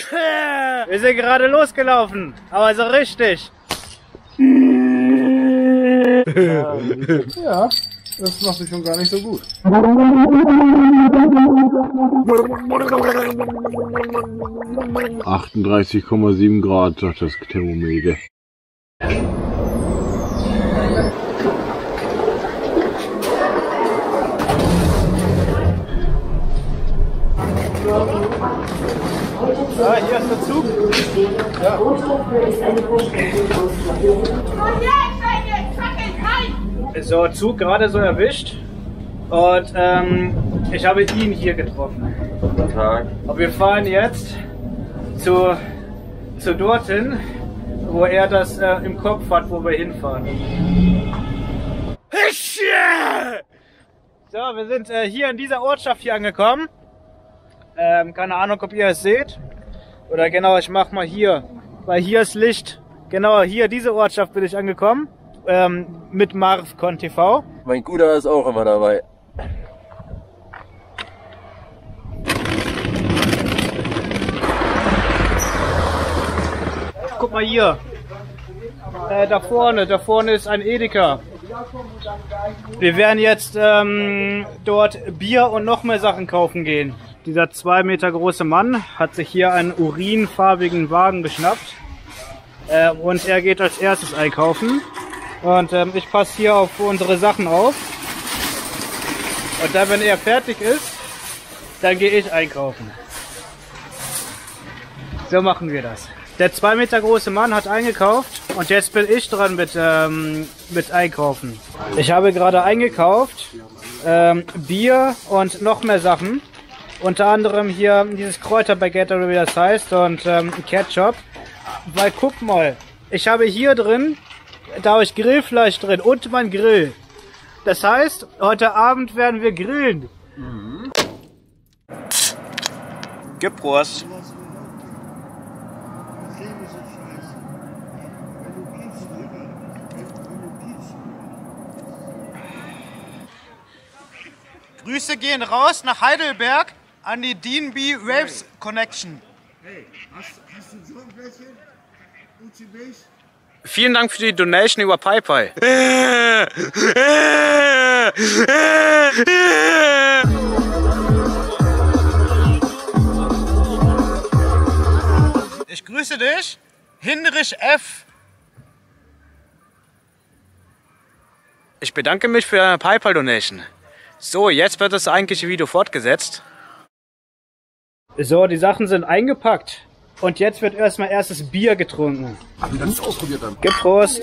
Wir sind gerade losgelaufen, aber so richtig. Ja, das macht sich schon gar nicht so gut. 38,7 Grad, sagt das Thermometer. Ah, hier ist der Zug. Ja. So, Zug gerade so erwischt. Und ich habe ihn hier getroffen. Guten Tag. Und wir fahren jetzt zu dorthin, wo er das im Kopf hat, wo wir hinfahren. So, wir sind hier in dieser Ortschaft hier angekommen. Keine Ahnung, ob ihr es seht. Oder genau, ich mach mal hier, weil hier ist Licht. Genau, hier, diese Ortschaft bin ich angekommen. Mit Marvcon TV. Mein Guter ist auch immer dabei. Guck mal hier. Da vorne ist ein Edeka. Wir werden jetzt dort Bier und noch mehr Sachen kaufen gehen. Dieser 2 Meter große Mann hat sich hier einen urinfarbigen Wagen geschnappt. Und er geht als erstes einkaufen. Und ich passe hier auf unsere Sachen auf. Und dann, wenn er fertig ist, dann gehe ich einkaufen. So machen wir das. Der 2 Meter große Mann hat eingekauft und jetzt bin ich dran mit Einkaufen. Ich habe gerade eingekauft Bier und noch mehr Sachen. Unter anderem hier dieses Kräuterbaguette oder wie das heißt und Ketchup. Weil guck mal, ich habe hier drin, da habe ich Grillfleisch drin und mein Grill. Das heißt, heute Abend werden wir grillen. Mhm. Gib Prost. Grüße gehen raus nach Heidelberg an die DNB Waves Connection. Hey, hast du so ein Fläschchen? UCBs? Vielen Dank für die Donation über PayPal. Ich grüße dich, Hinrich F. Ich bedanke mich für deine PayPal-Donation. So, jetzt wird das eigentliche Video fortgesetzt. So, die Sachen sind eingepackt. Und jetzt wird erstmal erstes Bier getrunken. Das ist ausprobiert dann. Gib Prost.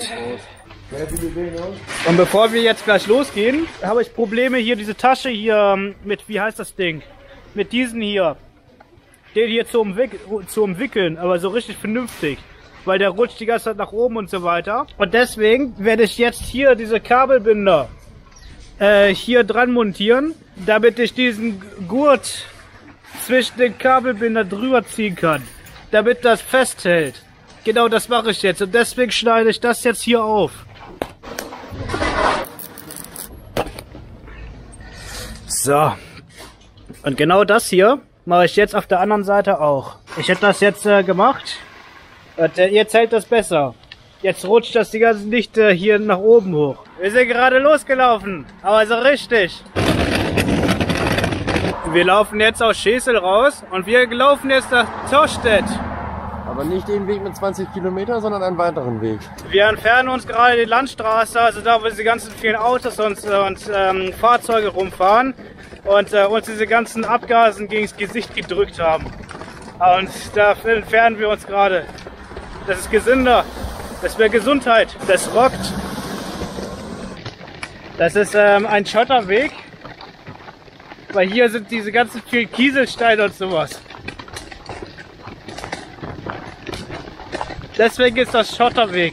Und bevor wir jetzt gleich losgehen, habe ich Probleme hier, diese Tasche hier mit, wie heißt das Ding? Mit diesen hier. Den hier zu umwickeln, aber so richtig vernünftig. Weil der rutscht die ganze Zeit nach oben und so weiter. Und deswegen werde ich jetzt hier diese Kabelbinder hier dran montieren, damit ich diesen Gurt zwischen den Kabelbinder drüber ziehen kann, damit das festhält. Genau das mache ich jetzt und deswegen schneide ich das jetzt hier auf. So. Und genau das hier mache ich jetzt auf der anderen Seite auch. Ich hätte das jetzt gemacht und jetzt hält das besser. Jetzt rutscht das die ganze Dichte hier nach oben hoch. Wir sind gerade losgelaufen, aber so richtig. Wir laufen jetzt aus Schesel raus und wir laufen jetzt nach Torstedt. Aber nicht den Weg mit 20 Kilometern, sondern einen weiteren Weg. Wir entfernen uns gerade die Landstraße, also da, wo diese ganzen vielen Autos und Fahrzeuge rumfahren und uns diese ganzen Abgasen gegen das Gesicht gedrückt haben. Und da entfernen wir uns gerade. Das ist gesünder. Das wäre Gesundheit. Das rockt. Das ist ein Schotterweg. Weil hier sind diese ganzen vielen Kieselsteine und sowas. Deswegen ist das Schotterweg.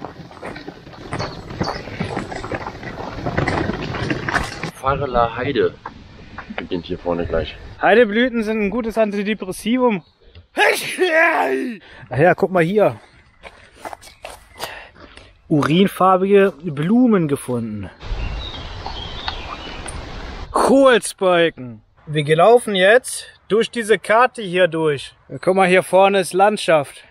Pfarrler Heide beginnt hier vorne gleich. Heideblüten sind ein gutes Antidepressivum. Ach ja, guck mal hier. Urinfarbige Blumen gefunden. Holzbalken. Wir laufen jetzt durch diese Karte hier durch. Guck mal, hier vorne ist Landschaft.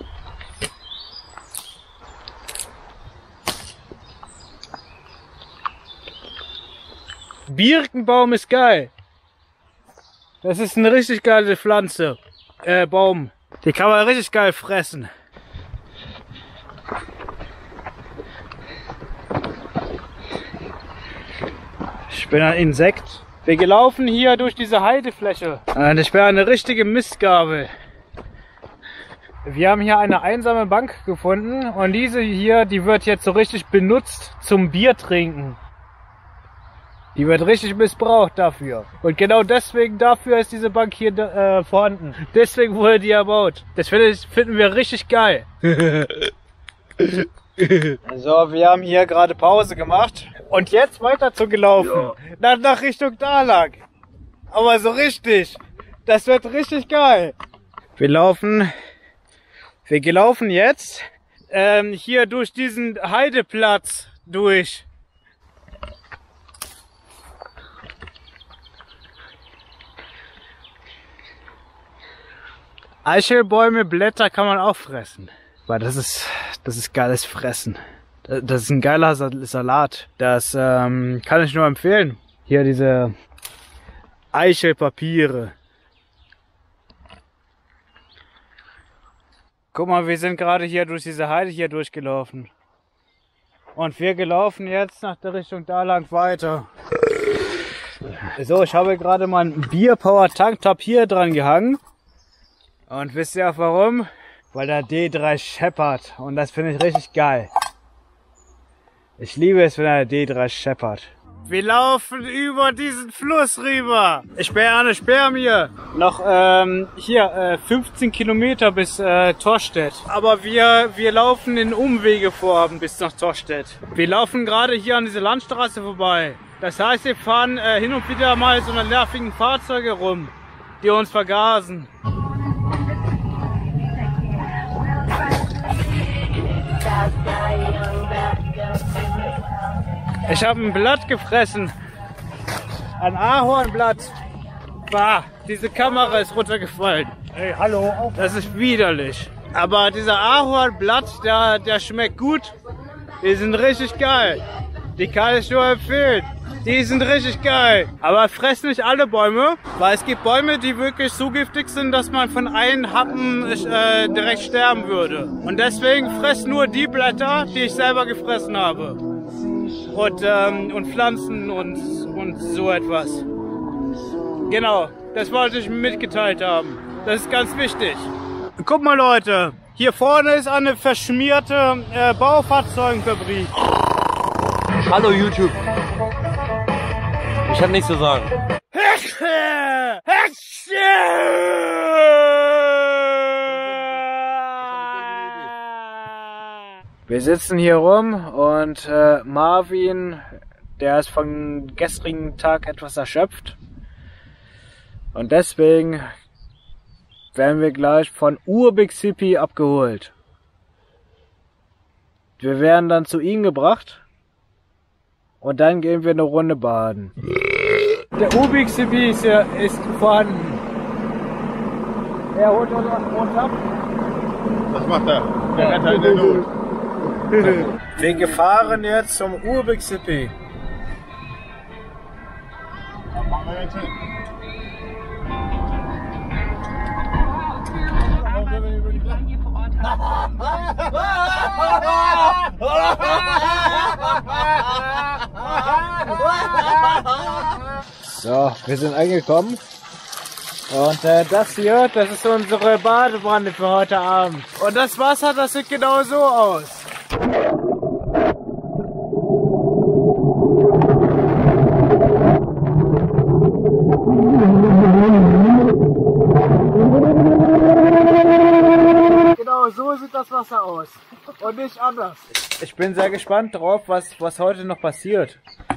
Birkenbaum ist geil. Das ist eine richtig geile Pflanze. Baum. Die kann man richtig geil fressen. Ich bin ein Insekt. Wir gelaufen hier durch diese Heidefläche. Und ich bin eine richtige Mistgabel. Wir haben hier eine einsame Bank gefunden und diese hier, die wird jetzt so richtig benutzt zum Bier trinken. Die wird richtig missbraucht dafür. Und genau deswegen, dafür ist diese Bank hier vorhanden. Deswegen wurde die erbaut. Das finden wir richtig geil. So, wir haben hier gerade Pause gemacht. Und jetzt weiter zu gelaufen. Ja. Nach Richtung Dahlak. Aber so richtig. Das wird richtig geil. Wir gelaufen jetzt hier durch diesen Heideplatz durch. Eichelbäume, Blätter kann man auch fressen. Weil das ist geiles Fressen. Das ist ein geiler Salat. Das kann ich nur empfehlen. Hier diese Eichelpapiere. Guck mal, wir sind gerade hier durch diese Heide hier durchgelaufen. Und wir gelaufen jetzt nach der Richtung Dahlak weiter. So, ich habe gerade meinen Bierpower Tanktop hier dran gehangen. Und wisst ihr auch warum? Weil der D3 scheppert. Und das finde ich richtig geil. Ich liebe es, wenn der D3 scheppert. Wir laufen über diesen Fluss rüber. Ich bin eine Spermie. Noch 15 Kilometer bis Torstedt. Aber wir laufen in Umwegevorhaben bis nach Torstedt. Wir laufen gerade hier an dieser Landstraße vorbei. Das heißt, wir fahren hin und wieder mal so eine nervigen Fahrzeuge rum, die uns vergasen. Ich habe ein Blatt gefressen. Ein Ahornblatt. Bah, diese Kamera ist runtergefallen. Hey, hallo. Das ist widerlich. Aber dieser Ahornblatt, der schmeckt gut. Die sind richtig geil. Die kann ich nur empfehlen. Die sind richtig geil. Aber fressen nicht alle Bäume, weil es gibt Bäume, die wirklich so giftig sind, dass man von einem Happen direkt sterben würde. Und deswegen fress nur die Blätter, die ich selber gefressen habe. Und Pflanzen und so etwas. Genau, das wollte ich mitgeteilt haben. Das ist ganz wichtig. Guck mal, Leute, hier vorne ist eine verschmierte Baufahrzeugenfabrik. Hallo YouTube. Ich hab nichts zu sagen. Wir sitzen hier rum und Marvin, der ist vom gestrigen Tag etwas erschöpft. Und deswegen werden wir gleich von Urbixippi abgeholt. Wir werden dann zu ihm gebracht. Und dann gehen wir eine Runde baden. Der Urbixippi ist vorhanden. Er holt uns ab. Was macht er? Der Retter in der Not. Wir fahren jetzt zum Urbixippi. So, wir sind angekommen. Und das hier, das ist unsere Badewanne für heute Abend. Und das Wasser, das sieht genau so aus. Genau, so sieht das Wasser aus. Und nicht anders. Ich bin sehr gespannt drauf, was heute noch passiert.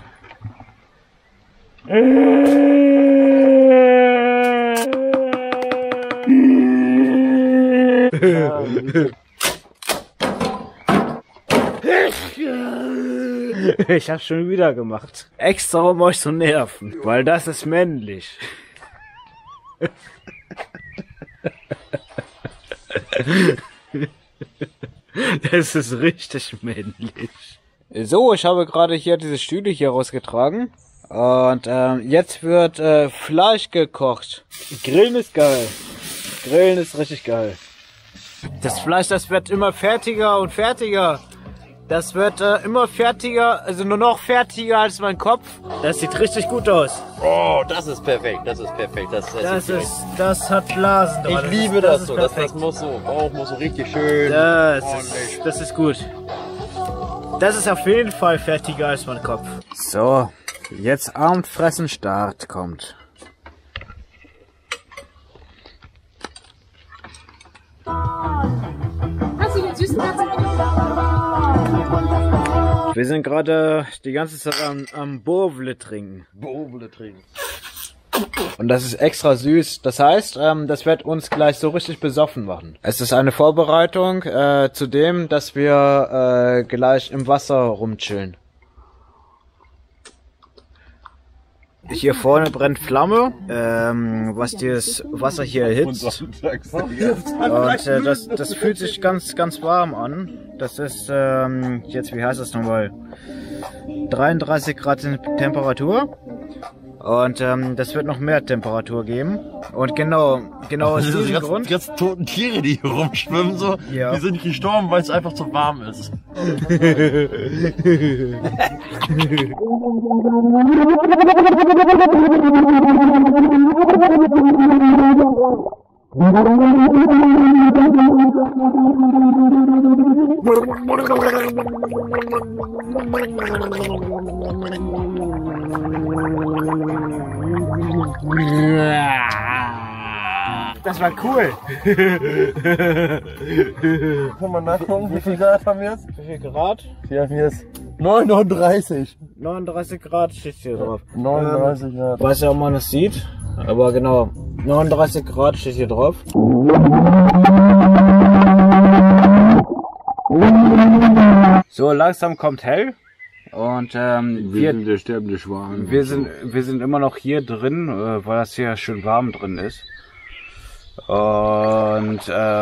Ich hab's schon wieder gemacht. Extra um euch zu nerven, weil das ist männlich. Das ist richtig männlich. So, ich habe gerade hier diese Stühle hier rausgetragen. Und jetzt wird Fleisch gekocht. Grillen ist geil. Grillen ist richtig geil. Das Fleisch, das wird immer fertiger und fertiger. Das wird immer fertiger, also nur noch fertiger als mein Kopf. Das sieht richtig gut aus. Oh, das ist perfekt, das ist perfekt. Das hat Blasen dran. Ich liebe das so, das muss so, muss so richtig schön. Das ist gut. Das ist auf jeden Fall fertiger als mein Kopf. So, jetzt Abendfressen Start kommt. Hast du den süßen Katzen? Wir sind gerade die ganze Zeit am Bovle trinken. Bovle trinken. Und das ist extra süß. Das heißt, das wird uns gleich so richtig besoffen machen. Es ist eine Vorbereitung zu dem, dass wir gleich im Wasser rumchillen. Hier vorne brennt Flamme, was das Wasser hier erhitzt. Und das fühlt sich ganz warm an. Das ist jetzt, wie heißt das nochmal? 33 Grad Temperatur. Und das wird noch mehr Temperatur geben. Und genau aus diesem Grund. Die ganzen toten Tiere, die hier rumschwimmen, so, ja. Die sind gestorben, weil es einfach zu warm ist. Das war cool. Kann man nachgucken, wie viel Grad haben wir jetzt? Wie viel Grad? Wir haben jetzt 39. 39 Grad steht hier drauf. 39 Grad. Weiß ja, ob man das sieht, aber genau, 39 Grad steht hier drauf. So, langsam kommt hell. Und wir sind der sterbende Schwan. Wir sind immer noch hier drin, weil das hier schön warm drin ist. Und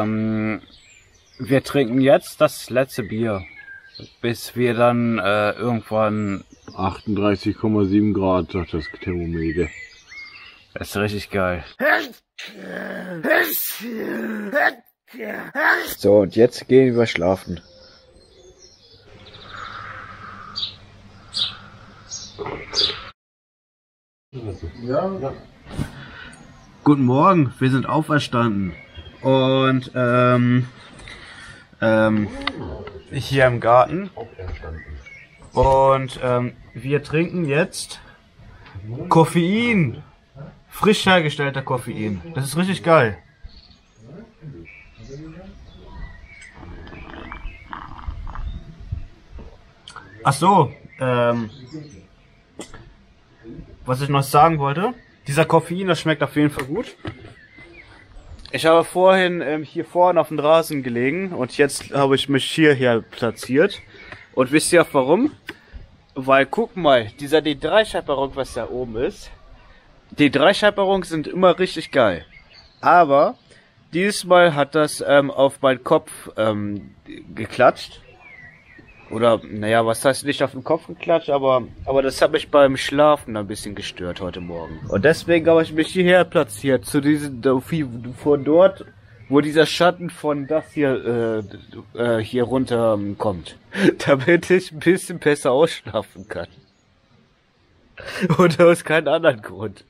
wir trinken jetzt das letzte Bier, bis wir dann irgendwann 38,7 Grad, sagt das Thermometer. Das ist richtig geil. So, und jetzt gehen wir schlafen. Ja. Guten Morgen, wir sind auferstanden. Und hier im Garten. Und wir trinken jetzt Koffein. Frisch hergestellter Koffein. Das ist richtig geil. Ach so, was ich noch sagen wollte, dieser Koffein, das schmeckt auf jeden Fall gut. Ich habe vorhin hier vorne auf dem Rasen gelegen und jetzt habe ich mich hierher platziert. Und wisst ihr auch warum? Weil, guck mal, dieser D3-Scheiperung, was da oben ist, D3-Scheiperungen sind immer richtig geil. Aber dieses Mal hat das auf meinen Kopf geklatscht. Oder, naja, was heißt nicht auf den Kopf geklatscht, aber das hat mich beim Schlafen ein bisschen gestört heute Morgen. Und deswegen habe ich mich hierher platziert, zu diesem, von dort, wo dieser Schatten von das hier, hier runter kommt. Damit ich ein bisschen besser ausschlafen kann. Und aus keinem anderen Grund.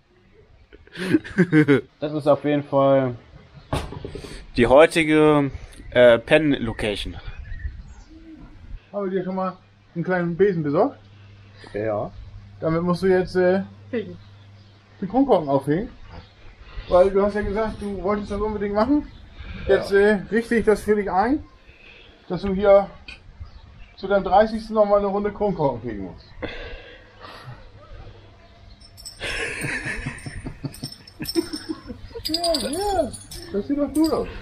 Das ist auf jeden Fall die heutige Pen-Location. Habe ich dir schon mal einen kleinen Besen besorgt? Ja. Damit musst du jetzt den Kronkorken aufhängen. Weil du hast ja gesagt, du wolltest das unbedingt machen. Jetzt richte ich das für dich ein, dass du hier zu deinem 30. noch mal eine Runde Kronkorken kriegen musst. Ja, das sieht doch gut aus.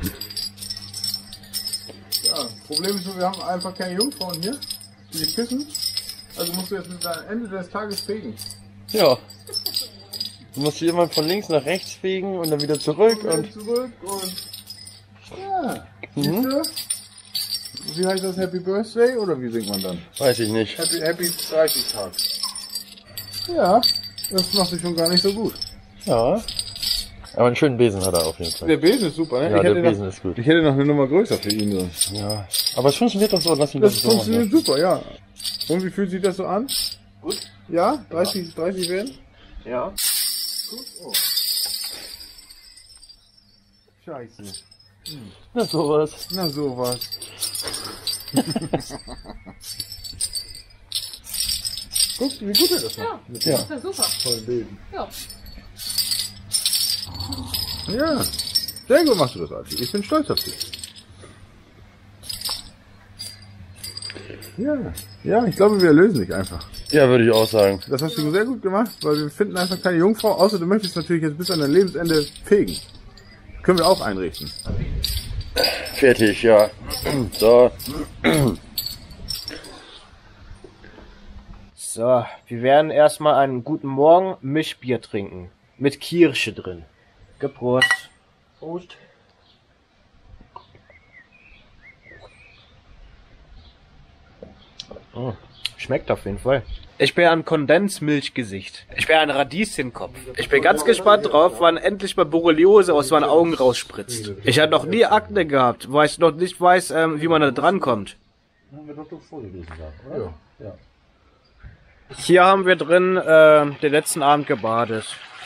Ja, Problem ist nur, wir haben einfach keine Jungfrauen hier, die dich küssen. Also musst du jetzt mit am Ende des Tages fegen. Ja. Du musst hier immer von links nach rechts fegen und dann wieder zurück und. Zurück und. Ja. Siehst du? Wie heißt das? Happy Birthday oder wie singt man dann? Weiß ich nicht. Happy 30 Tag. Ja, das macht sich schon gar nicht so gut. Ja. Aber einen schönen Besen hat er auf jeden Fall. Der Besen ist super, ne? Ja, der Besen ist gut. Ich hätte noch eine Nummer größer für ihn. So. Ja. Aber es funktioniert doch so, lass ihn Das so machen. funktioniert super, ja. Und wie fühlt sich das so an? Gut. Ja? 30 werden? Ja. Gut. Oh. Scheiße. Na sowas. Na sowas. Guck, wie gut er das macht. Ja. Das ist super. Voll Besen. Ja. Ja. Sehr gut machst du das, Archie. Ich bin stolz auf dich. Ja. Ja, ich glaube, wir lösen dich einfach. Ja, würde ich auch sagen. Das hast du sehr gut gemacht, weil wir finden einfach keine Jungfrau, außer du möchtest natürlich jetzt bis an dein Lebensende fegen. Können wir auch einrichten. Fertig, ja. So. So, wir werden erstmal einen guten Morgen Mischbier trinken. Mit Kirsche drin. Geprost. Prost. Oh, schmeckt auf jeden Fall. Ich bin ein Kondensmilchgesicht. Ich bin ein Radieschenkopf. Ich bin ganz gespannt drauf, wann endlich mal Borreliose aus meinen Augen rausspritzt. Ich habe noch nie Akne gehabt, weil ich noch nicht weiß, wie man da drankommt. Haben wir doch vorgelesen da, oder? Ja. Hier haben wir drin den letzten Abend gebadet.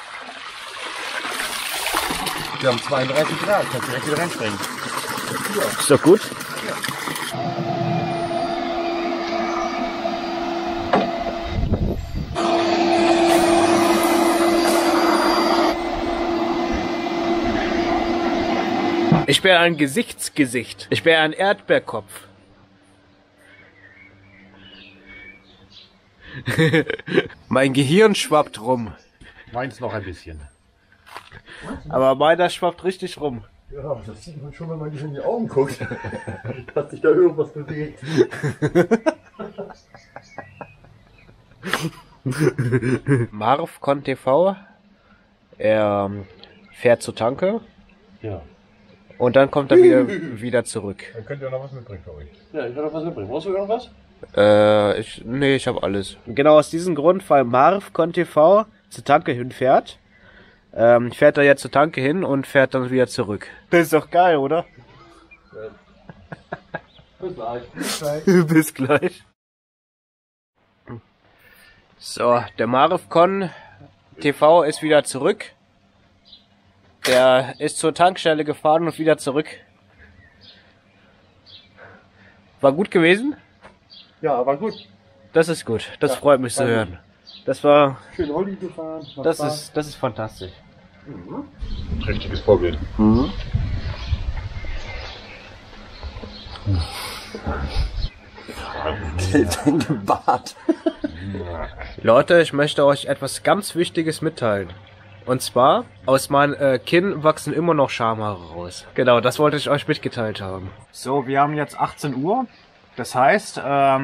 Wir haben 32 Grad, kannst direkt wieder reinspringen. Ist doch gut. Ich bin ein Gesichtsgesicht. Ich bin ein Erdbeerkopf. Mein Gehirn schwappt rum. Meins noch ein bisschen. Aber meiner schwappt richtig rum. Ja, das sieht man schon, wenn man sich in die Augen guckt. Dass sich da irgendwas bewegt. Marv TV. Er fährt zur Tanke. Ja. Und dann kommt er wieder zurück. Dann könnt ihr noch was mitbringen für euch. Ja, ich werde noch was mitbringen. Brauchst du irgendwas? Ich habe alles. Genau aus diesem Grund, weil Marv TV zur Tanke hinfährt, fährt er jetzt zur Tanke hin und fährt dann wieder zurück. Das ist doch geil, oder? Bis gleich. Bis gleich. So, der Marv TV ist wieder zurück. Der ist zur Tankstelle gefahren und wieder zurück. War gut gewesen? Ja, war gut. Das ist gut. Das Ja, freut mich zu war gut. hören. Das war. Schön Olli gefahren. Das ist fantastisch. Richtiges Vorbild. Bart. Leute, ich möchte euch etwas ganz Wichtiges mitteilen. Und zwar, aus meinem Kinn wachsen immer noch Schamhaare raus. Genau, das wollte ich euch mitgeteilt haben. So, wir haben jetzt 18 Uhr. Das heißt,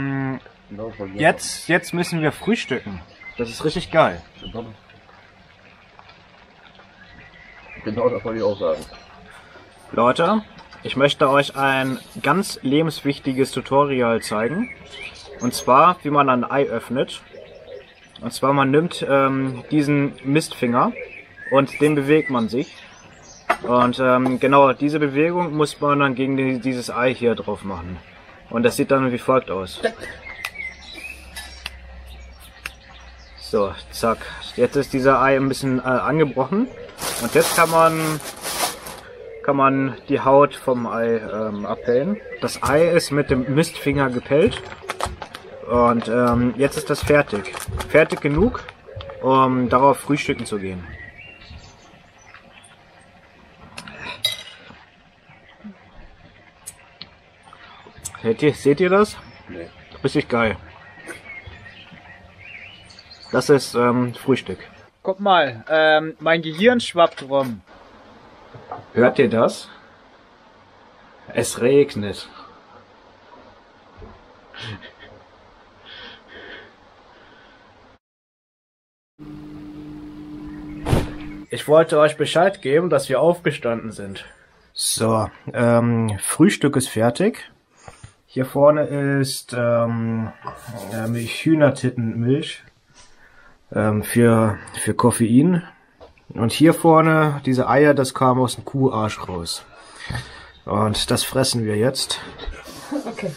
jetzt müssen wir frühstücken. Das ist richtig geil. Genau, das wollte ich auch sagen. Leute, ich möchte euch ein ganz lebenswichtiges Tutorial zeigen. Und zwar, wie man ein Ei öffnet. Und zwar, man nimmt diesen Mistfinger und den bewegt man sich. Und genau diese Bewegung muss man dann gegen dieses Ei hier drauf machen. Und das sieht dann wie folgt aus. So, zack. Jetzt ist dieser Ei ein bisschen angebrochen. Und jetzt kann man die Haut vom Ei abpellen. Das Ei ist mit dem Mistfinger gepellt. Und jetzt ist das fertig. Fertig genug, um darauf frühstücken zu gehen. Seht ihr das? Nee. Richtig geil. Das ist Frühstück. Guck mal, mein Gehirn schwappt rum. Hört ihr das? Es regnet. ich wollte euch Bescheid geben, dass wir aufgestanden sind. So, Frühstück ist fertig. Hier vorne ist Hühnertittenmilch für Koffein. Und hier vorne, diese Eier, das kam aus dem Kuharsch raus. Und das fressen wir jetzt. Okay.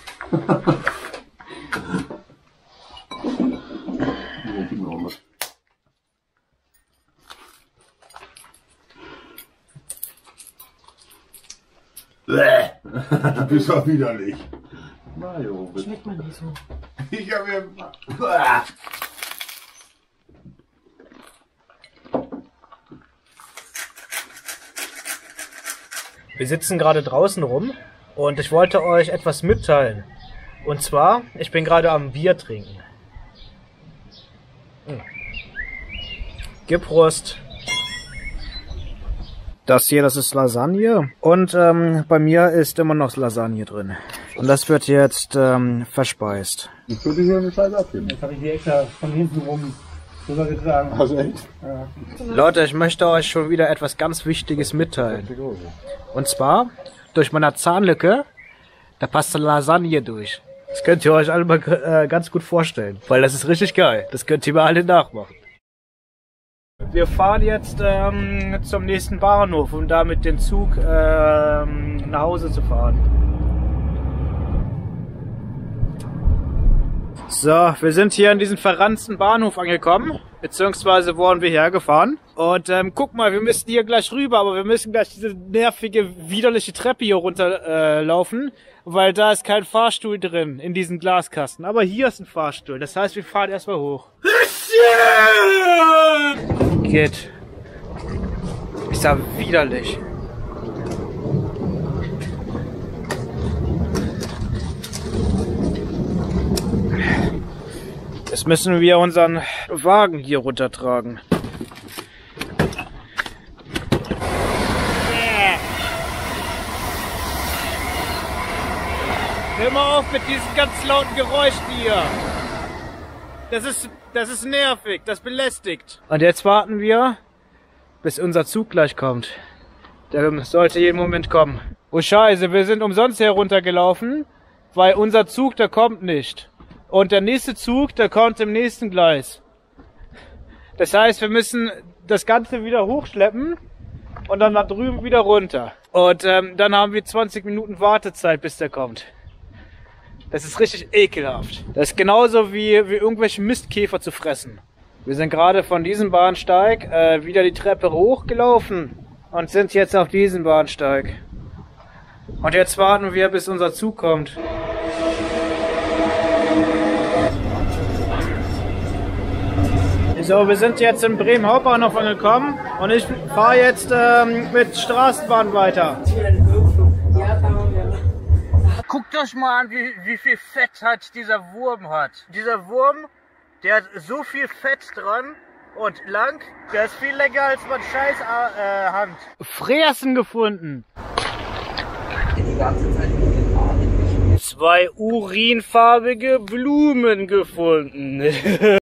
Du bist doch widerlich. Mario, Schmeckt man nicht so. Ich hab mir... Wir sitzen gerade draußen rum und ich wollte euch etwas mitteilen. Und zwar, ich bin gerade am Bier trinken. Gib Prost. Das hier, das ist Lasagne. Und bei mir ist immer noch Lasagne drin. Und das wird jetzt verspeist. Ich würde hier eine Scheibe abgeben. jetzt habe ich die extra von hinten rum rübergetragen. Also echt? Ja. Leute, ich möchte euch schon wieder etwas ganz Wichtiges mitteilen. Und zwar, durch meine Zahnlücke, da passt eine Lasagne durch. Das könnt ihr euch alle mal ganz gut vorstellen, weil das ist richtig geil. Das könnt ihr mal alle nachmachen. Wir fahren jetzt zum nächsten Bahnhof, um da mit dem Zug nach Hause zu fahren. So, wir sind hier an diesem verranzten Bahnhof angekommen, beziehungsweise wurden wir hergefahren. Und guck mal, wir müssen hier gleich rüber, aber wir müssen gleich diese nervige, widerliche Treppe hier runter laufen, weil da ist kein Fahrstuhl drin in diesem Glaskasten. Aber hier ist ein Fahrstuhl, das heißt, wir fahren erstmal hoch. Geht. Ist ja widerlich. Jetzt müssen wir unseren Wagen hier runtertragen. Hör mal auf mit diesen ganz lauten Geräuschen hier. Das ist nervig, das belästigt. Und jetzt warten wir, bis unser Zug gleich kommt. Der sollte jeden Moment kommen. Oh Scheiße, wir sind umsonst heruntergelaufen, weil unser Zug, der kommt nicht. Und der nächste Zug, der kommt im nächsten Gleis. Das heißt, wir müssen das Ganze wieder hochschleppen und dann da drüben wieder runter. Und dann haben wir 20 Minuten Wartezeit, bis der kommt. Das ist richtig ekelhaft. Das ist genauso wie irgendwelche Mistkäfer zu fressen. Wir sind gerade von diesem Bahnsteig wieder die Treppe hochgelaufen und sind jetzt auf diesem Bahnsteig. Und jetzt warten wir, bis unser Zug kommt. So, wir sind jetzt in Bremen Hauptbahnhof angekommen und ich fahre jetzt mit Straßenbahn weiter. Guckt euch mal an, wie viel Fett halt dieser Wurm hat. Dieser Wurm, der hat so viel Fett dran und lang, der ist viel länger als mein scheiß Hand. Fräsen gefunden. 2 urinfarbige Blumen gefunden.